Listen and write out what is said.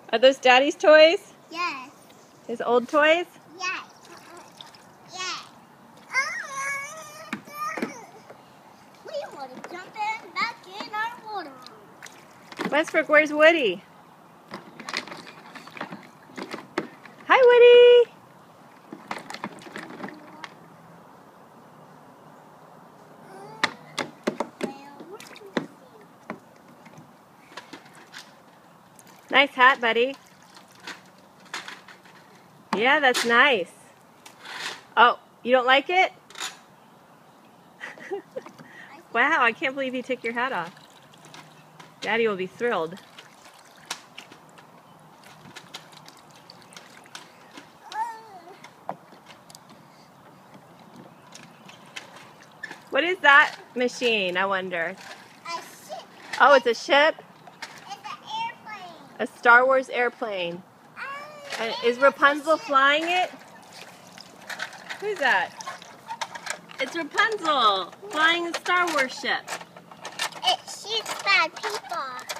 Are those Daddy's toys? Yes. His old toys? Yes. Yes. We want to jump in back in our water. Westbrook, where's Woody? Hi, Woody. Nice hat, buddy. Yeah, that's nice. Oh, you don't like it? Wow, I can't believe you took your hat off. Daddy will be thrilled. What is that machine, I wonder? A ship. Oh, it's a ship? It's an airplane. A Star Wars airplane. Is Rapunzel flying it? Who's that? It's Rapunzel flying a Star Wars ship. It shoots bad people.